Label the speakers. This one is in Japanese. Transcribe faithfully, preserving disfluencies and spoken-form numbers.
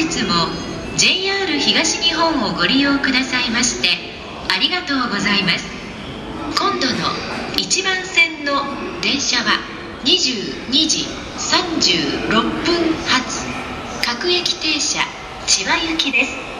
Speaker 1: 日も ジェイアール 東日本をご利用くださいましてありがとうございます。今度のいちばん線の電車はにじゅうにじさんじゅうろっぷん発各駅停車千葉行きです。